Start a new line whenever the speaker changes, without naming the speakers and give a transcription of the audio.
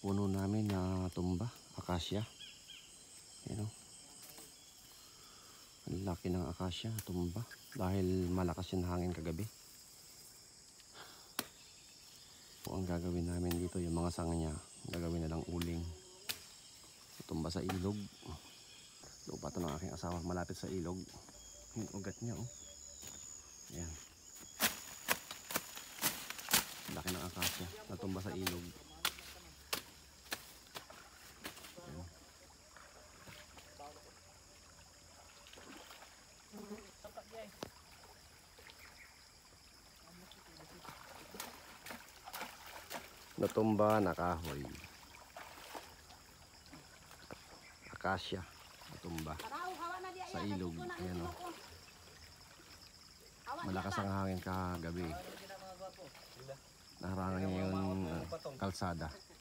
puno namin na tumba, akasya. Ayan o. Ang laki ng akasya, tumba. Dahil malakas yung hangin kagabi. So, ang gagawin namin dito, yung mga sanga niya, gagawin na lang uling. Tumba sa ilog. Lupa ito ng aking asawa, malapit sa ilog. Yung ugat niya, oh. Ayan. Laki ng akasya, natumba sa ilog. Ayan. Natumba na kahoy. Akasya, natumba sa ilog. Ayan o. Malakas ang hangin kagabi. Naharangan niya yung kalsada.